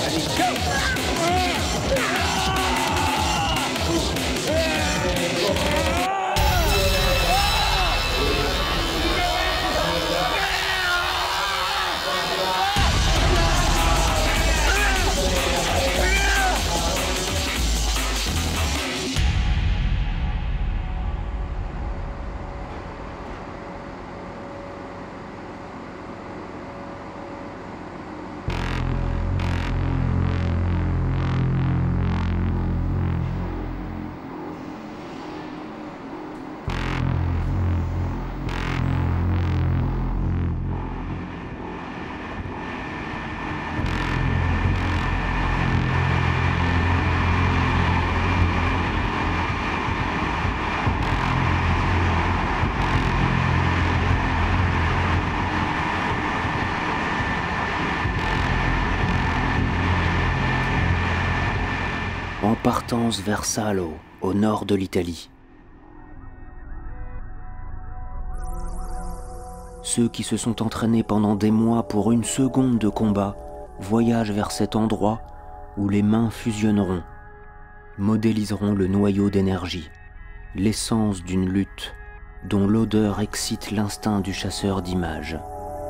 En partance vers Salo, au nord de l'Italie. Ceux qui se sont entraînés pendant des mois pour une seconde de combat voyagent vers cet endroit où les mains fusionneront, modéliseront le noyau d'énergie, l'essence d'une lutte dont l'odeur excite l'instinct du chasseur d'images.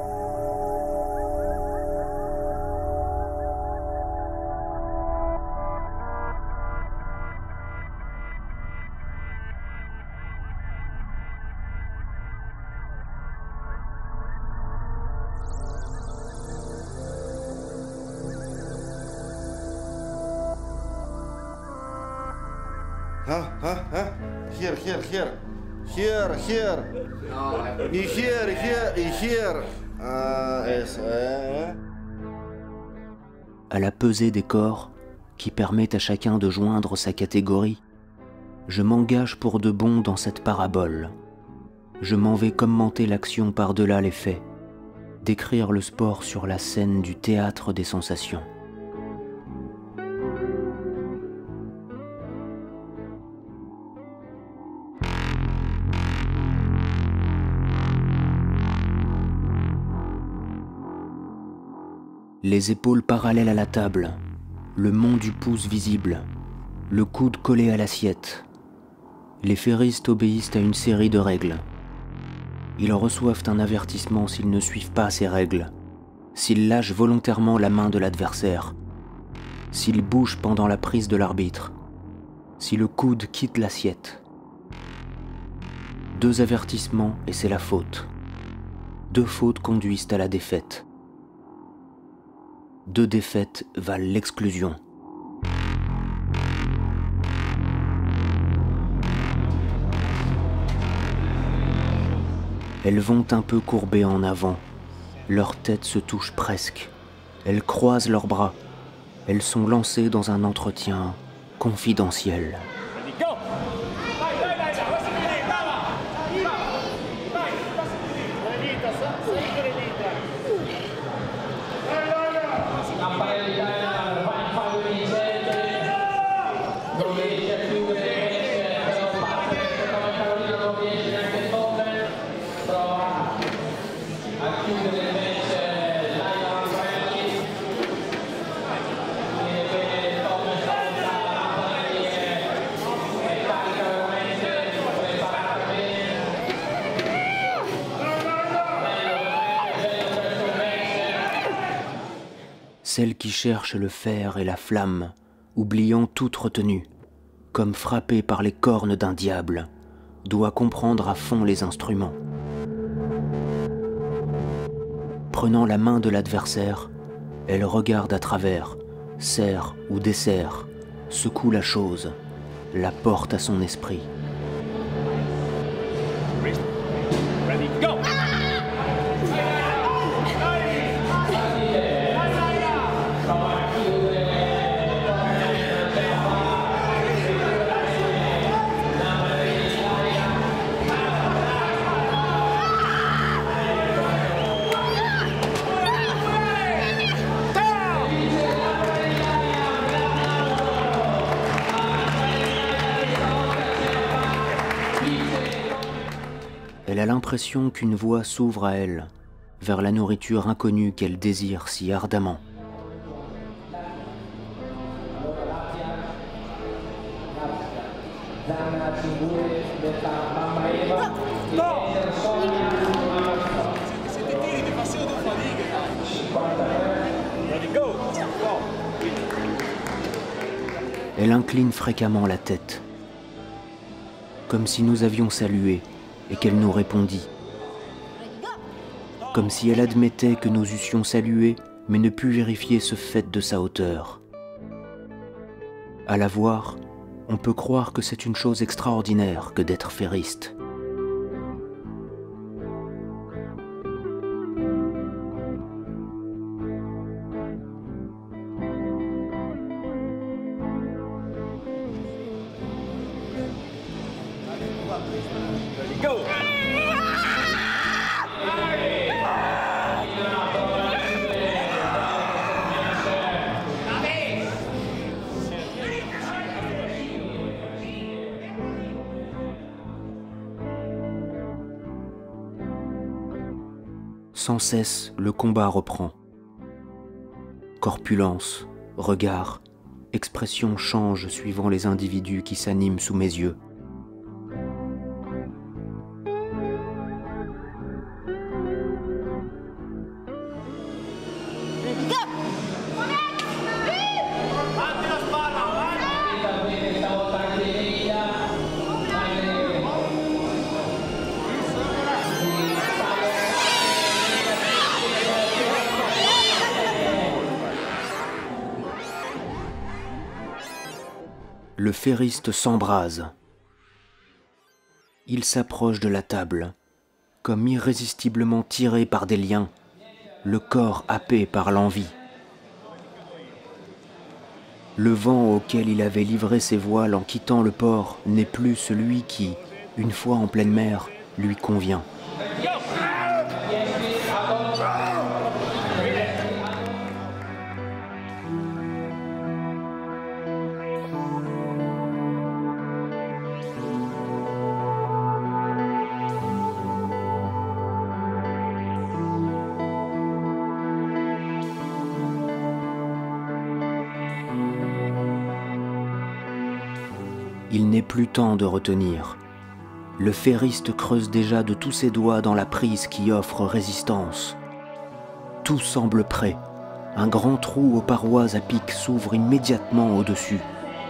Here. Here. À la pesée des corps, qui permet à chacun de joindre sa catégorie, je m'engage pour de bon dans cette parabole. Je m'en vais commenter l'action par-delà les faits, décrire le sport sur la scène du théâtre des sensations. Les épaules parallèles à la table, le mont du pouce visible, le coude collé à l'assiette. Les ferristes obéissent à une série de règles. Ils reçoivent un avertissement s'ils ne suivent pas ces règles, s'ils lâchent volontairement la main de l'adversaire, s'ils bougent pendant la prise de l'arbitre, si le coude quitte l'assiette. 2 avertissements et c'est la faute. 2 fautes conduisent à la défaite. 2 défaites valent l'exclusion. Elles vont un peu courbées en avant. Leurs têtes se touchent presque. Elles croisent leurs bras. Elles sont lancées dans un entretien confidentiel. Celle qui cherche le fer et la flamme, oubliant toute retenue, comme frappée par les cornes d'un diable, doit comprendre à fond les instruments. Prenant la main de l'adversaire, elle regarde à travers, serre ou desserre, secoue la chose, la porte à son esprit. Ready, go! Elle a l'impression qu'une voie s'ouvre à elle, vers la nourriture inconnue qu'elle désire si ardemment. Ready, go! Go! Elle incline fréquemment la tête, comme si nous avions salué et qu'elle nous répondit, comme si elle admettait que nous eussions salué mais ne put vérifier ce fait de sa hauteur. À la voir, on peut croire que c'est une chose extraordinaire que d'être ferriste. Ready, go! Sans cesse, le combat reprend. Corpulence, regard, expression changent suivant les individus qui s'animent sous mes yeux. Le ferriste s'embrase. Il s'approche de la table, comme irrésistiblement tiré par des liens, le corps happé par l'envie. Le vent auquel il avait livré ses voiles en quittant le port n'est plus celui qui, une fois en pleine mer, lui convient. Il n'est plus temps de retenir. Le ferriste creuse déjà de tous ses doigts dans la prise qui offre résistance. Tout semble prêt. Un grand trou aux parois à pic s'ouvre immédiatement au-dessus,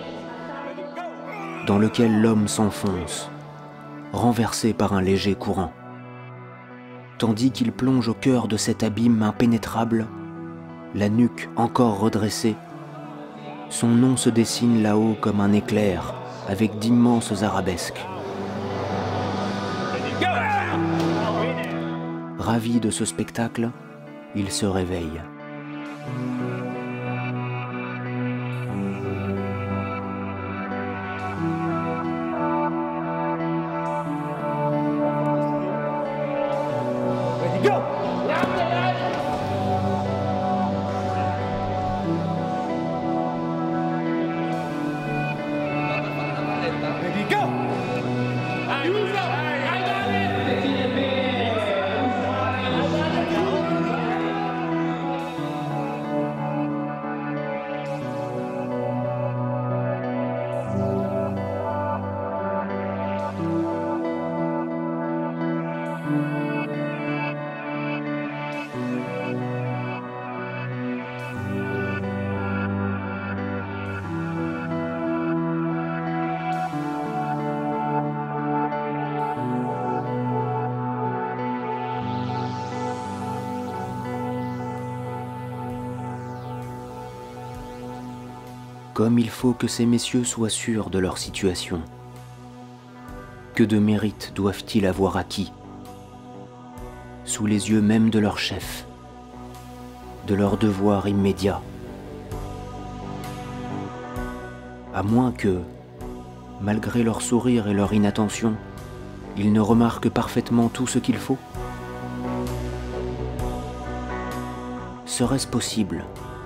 dans lequel l'homme s'enfonce, renversé par un léger courant. Tandis qu'il plonge au cœur de cet abîme impénétrable, la nuque encore redressée, son nom se dessine là-haut comme un éclair, avec d'immenses arabesques. Ravi de ce spectacle, il se réveille. Ready, go! Ready, go! Comme il faut que ces messieurs soient sûrs de leur situation. Que de mérite doivent-ils avoir acquis, sous les yeux même de leur chef, de leur devoir immédiat. À moins que, malgré leur sourire et leur inattention, ils ne remarquent parfaitement tout ce qu'il faut. Serait-ce possible ?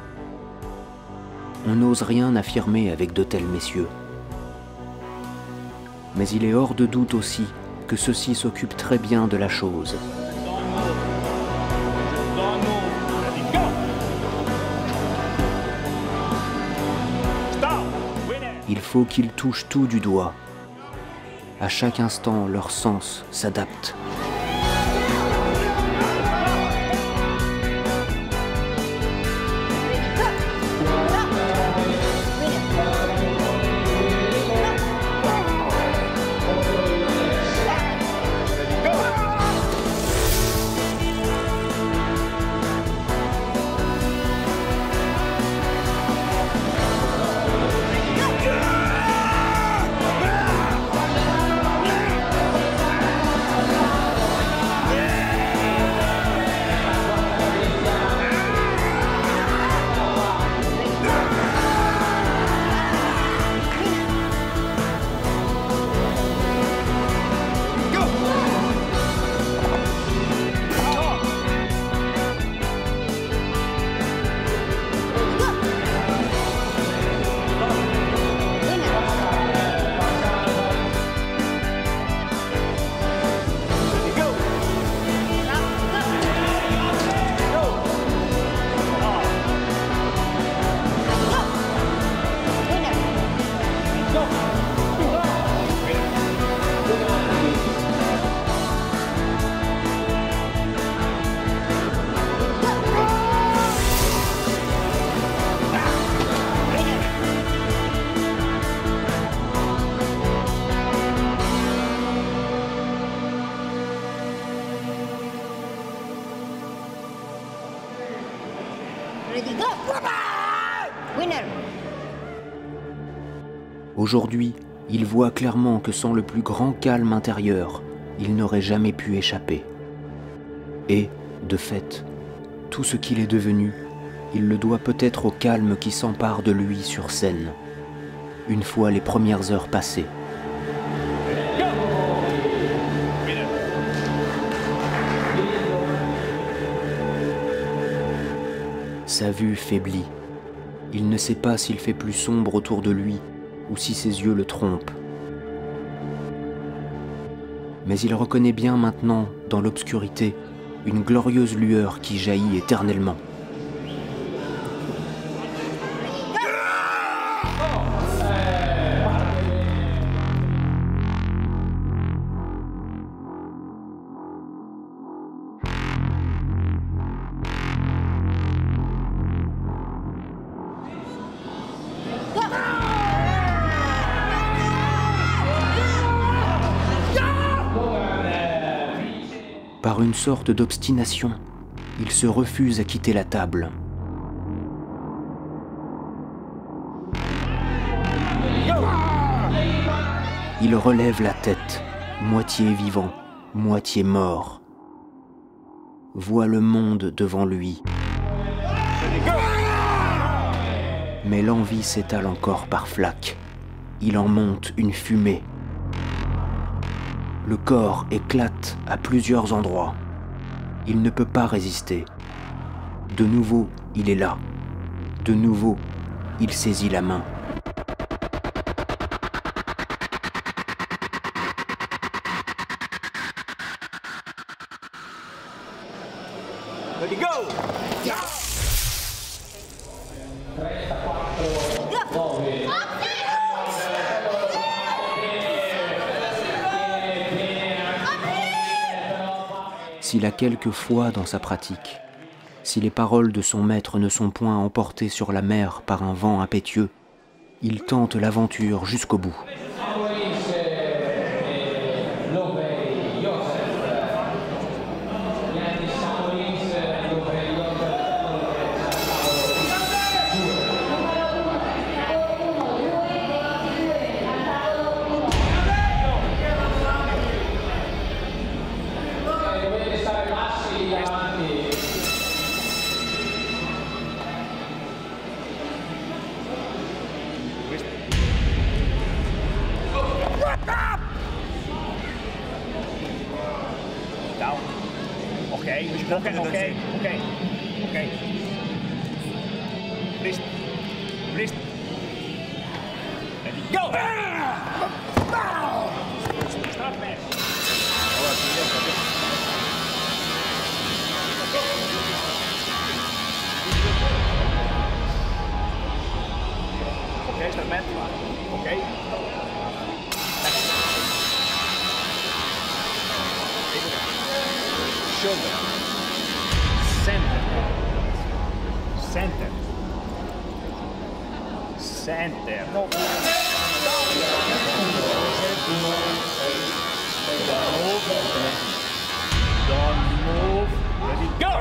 On n'ose rien affirmer avec de tels messieurs. Mais il est hors de doute aussi que ceux-ci s'occupent très bien de la chose. Il faut qu'ils touchent tout du doigt, À chaque instant, leur sens s'adapte. Ready, go! Winner! Aujourd'hui, il voit clairement que sans le plus grand calme intérieur, il n'aurait jamais pu échapper. Et, de fait, tout ce qu'il est devenu, il le doit peut-être au calme qui s'empare de lui sur scène, une fois les premières heures passées. Sa vue faiblit. Il ne sait pas s'il fait plus sombre autour de lui ou si ses yeux le trompent. Mais il reconnaît bien maintenant, dans l'obscurité, une glorieuse lueur qui jaillit éternellement. Par une sorte d'obstination, il se refuse à quitter la table. Il relève la tête, moitié vivant, moitié mort. Voit le monde devant lui. Mais l'envie s'étale encore par flaques. Il en monte une fumée. Le corps éclate à plusieurs endroits. Il ne peut pas résister. De nouveau, il est là. De nouveau, il saisit la main. Ready, go! S'il a quelque foi dans sa pratique, si les paroles de son maître ne sont point emportées sur la mer par un vent impétueux, il tente l'aventure jusqu'au bout. Down. Okay, okay. Wrist. Wrist. Ready, go! Start man. Okay, start man. Okay. shoulder. Center. Center. Center. No. Don't move. Ready, go!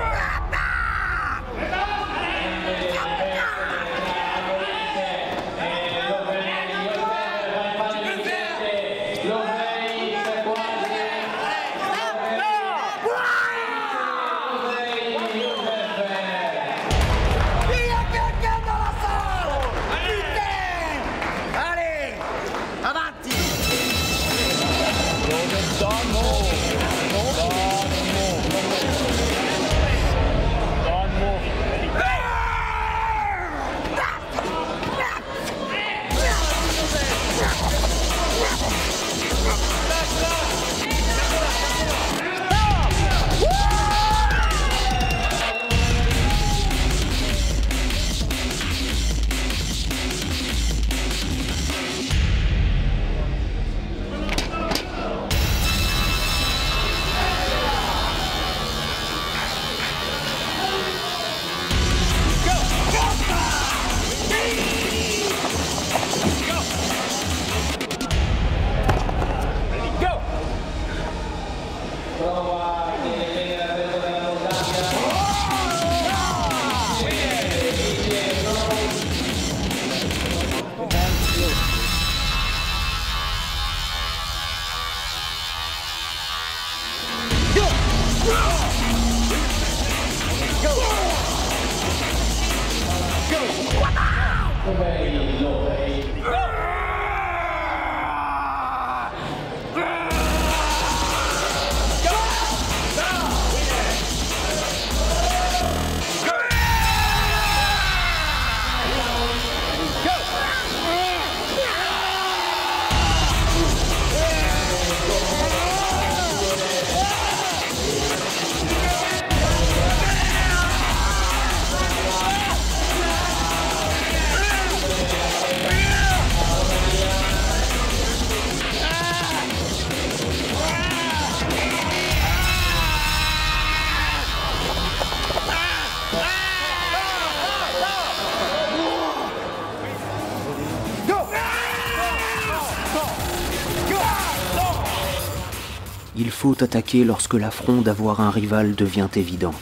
Il faut attaquer lorsque l'affront d'avoir un rival devient évident.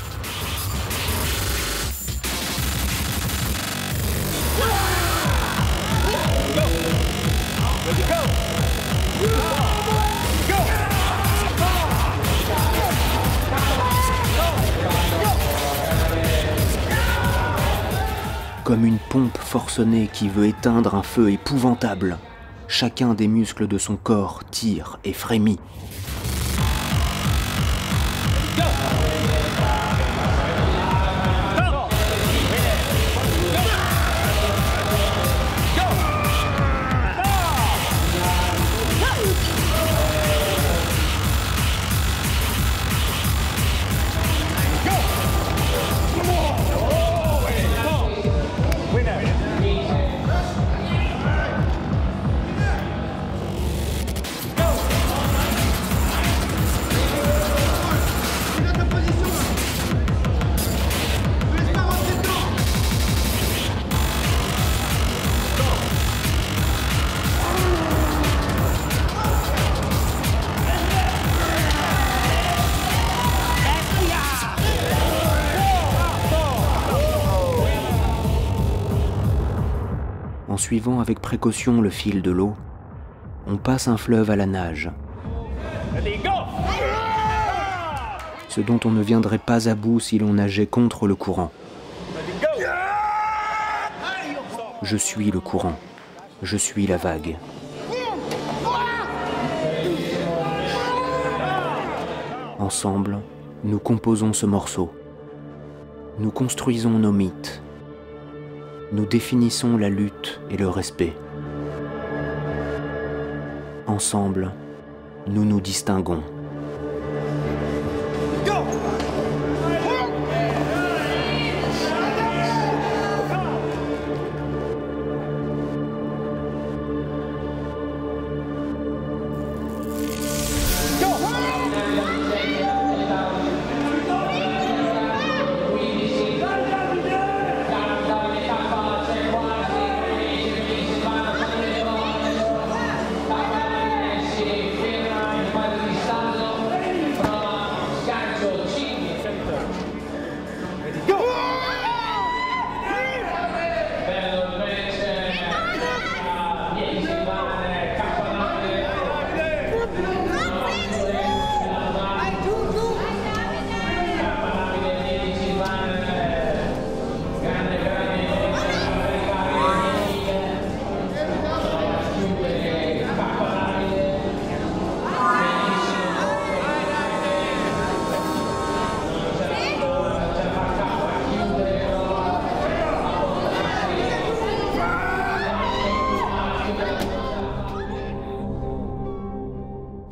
Comme une pompe forcenée qui veut éteindre un feu épouvantable, chacun des muscles de son corps tire et frémit. En suivant avec précaution le fil de l'eau, on passe un fleuve à la nage. Ce dont on ne viendrait pas à bout si l'on nageait contre le courant. Je suis le courant, je suis la vague. Ensemble, nous composons ce morceau. Nous construisons nos mythes. Nous définissons la lutte et le respect. Ensemble, nous nous distinguons.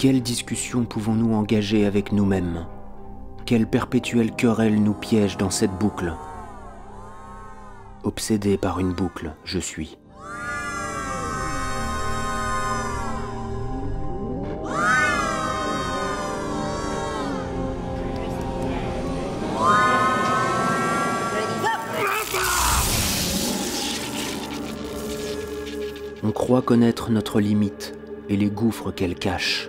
Quelle discussion pouvons-nous engager avec nous-mêmes? Quelle perpétuelle querelle nous piège dans cette boucle? Obsédé par une boucle, je suis. On croit connaître notre limite et les gouffres qu'elle cache.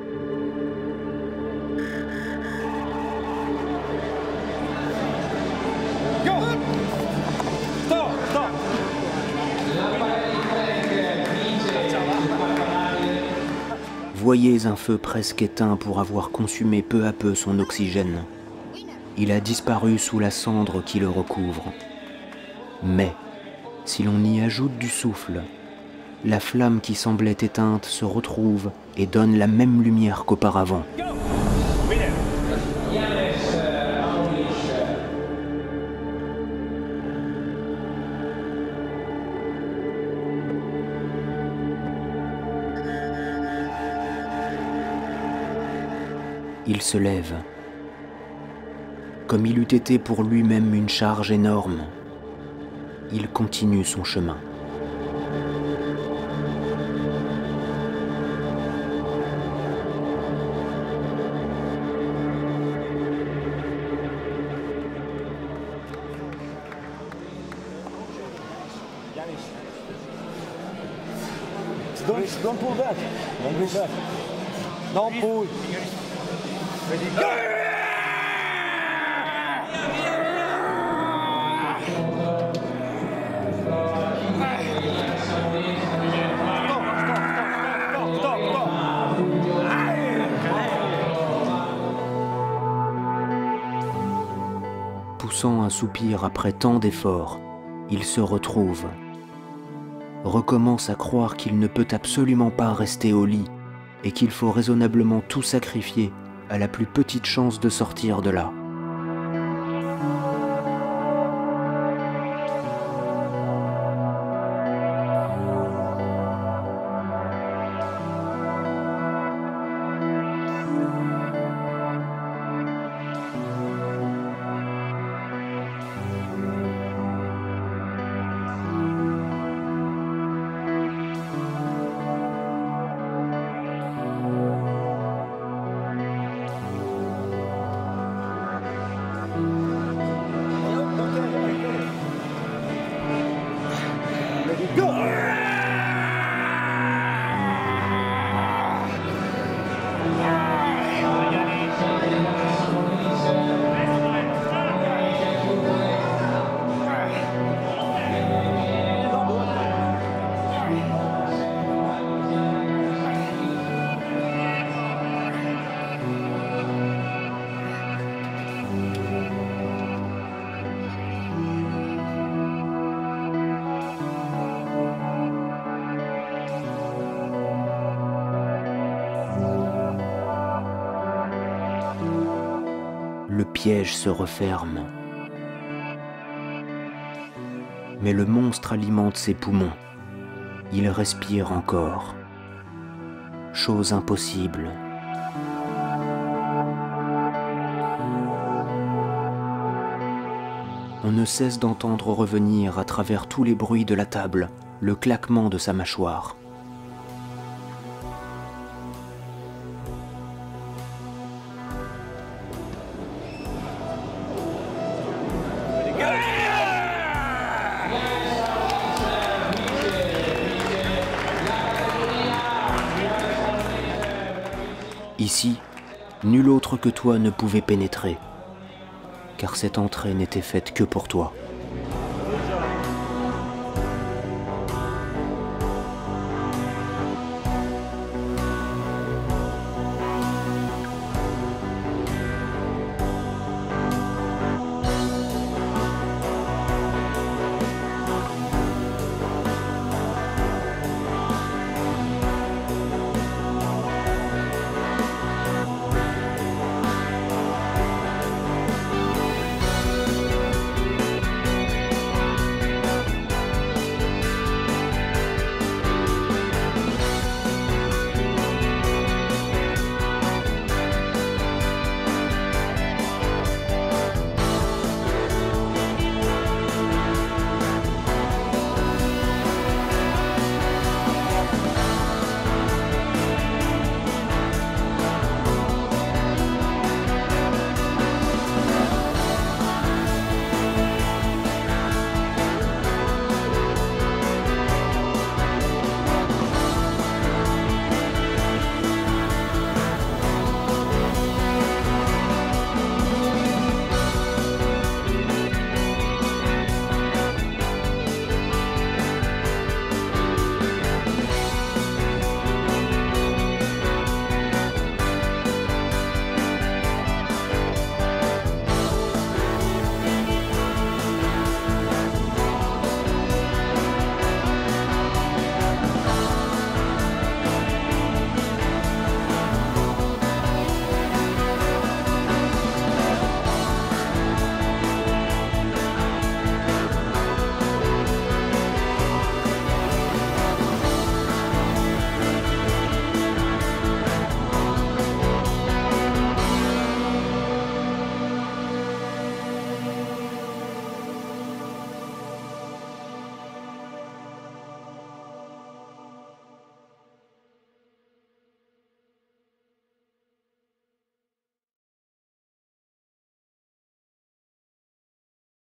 Voyez un feu presque éteint pour avoir consumé peu à peu son oxygène. Il a disparu sous la cendre qui le recouvre. Mais, si l'on y ajoute du souffle, la flamme qui semblait éteinte se retrouve et donne la même lumière qu'auparavant. Il se lève, comme il eût été pour lui-même une charge énorme. Il continue son chemin. Don't pull back. Don't pull back. Don't pull. Ready, go! Poussant un soupir après tant d'efforts, il se retrouve, recommence à croire qu'il ne peut absolument pas rester au lit et qu'il faut raisonnablement tout sacrifier à la plus petite chance de sortir de là. Le piège se referme. Mais le monstre alimente ses poumons. Il respire encore. Chose impossible. On ne cesse d'entendre revenir à travers tous les bruits de la table le claquement de sa mâchoire. Ici, nul autre que toi ne pouvait pénétrer, car cette entrée n'était faite que pour toi.